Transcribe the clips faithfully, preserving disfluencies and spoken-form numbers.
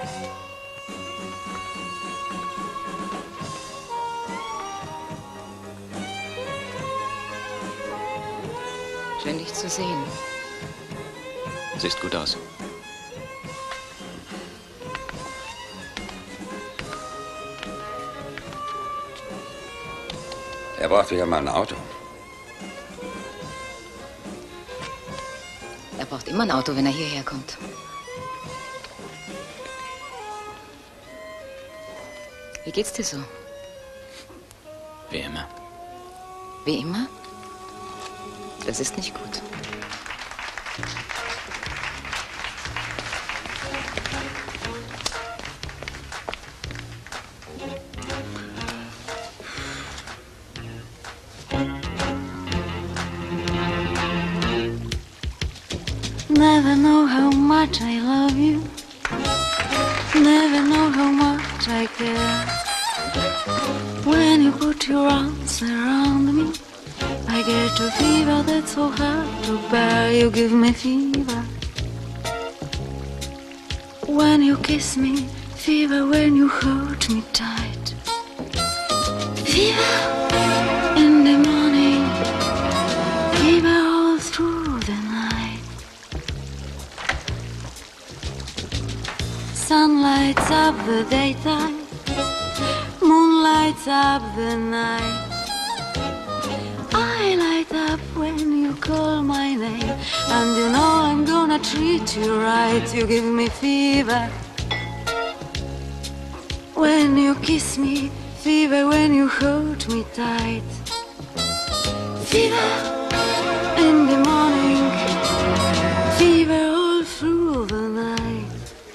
Schön, dich zu sehen. Siehst gut aus. Er braucht wieder mal ein Auto. Er braucht immer ein Auto, wenn er hierher kommt. Wie geht's dir so? Wie immer. Wie immer? Das ist nicht gut. Never know how much I love you. Never know how much I care. When you put your arms around me, I get a fever that's so hard to bear. You give me fever when you kiss me, fever when you hold me tight. Fever in the morning, fever all through the night. Sun lights up the daytime, moon lights up the night. I light up when you call my name, and you know I'm gonna treat you right. You give me fever when you kiss me, fever when you hold me tight. Fever in the morning, fever all through the night.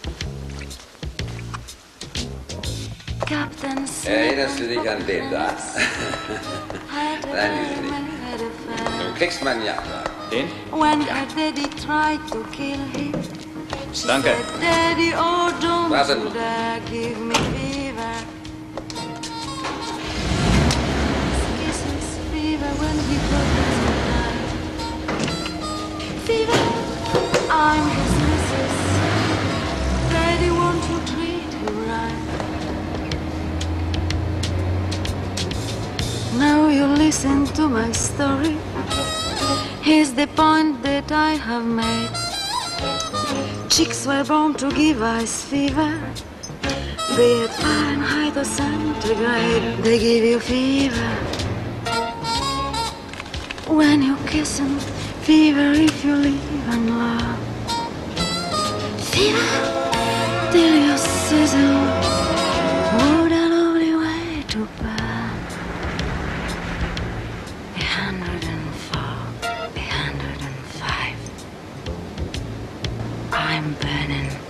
Captain Smith. Erinnerst du dich an den da? Nein, diesen nicht. Du kriegst meinen Jagdwagen. Den? When her daddy tried to kill him, she Danke. said, Daddy, oh, don't Warte you mal. dare give me fever. Kisses fever when he goes to die. Fever, I'm his missus. Daddy, won't you treat her right? Now you listen to my story. Here's the point that I have made. Chicks were born to give us fever. Be it Fahrenheit or centigrade, they give you fever. When you kiss them, fever if you live and love. Fever till you sizzle. What a lovely way to burn. A hundred and four, a hundred and five. I'm burning.